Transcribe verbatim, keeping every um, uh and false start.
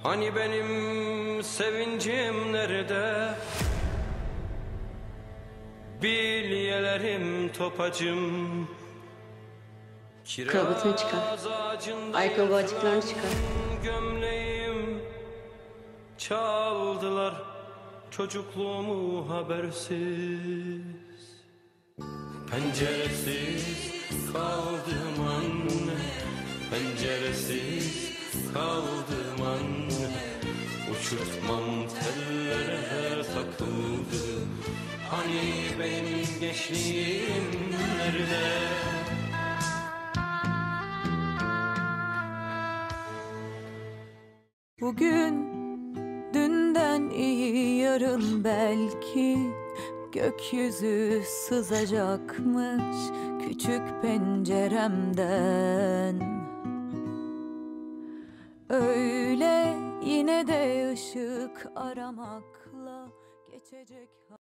Hani benim sevincim nerede? Bilyelerim topacım. Kravatını çıkar. Ayakkabı açıklarını çıkar. Gömleğim çaldılar çocukluğumu habersiz. Penceresiz kaldım anne, penceresiz kaldım anne. Uçurtmam tellere takıldı. Hani benim gençliğim nerede? Bugün dünden iyi, yarın belki gökyüzü sızacakmış küçük penceremden. Öyle yine de ışık aramakla geçecek.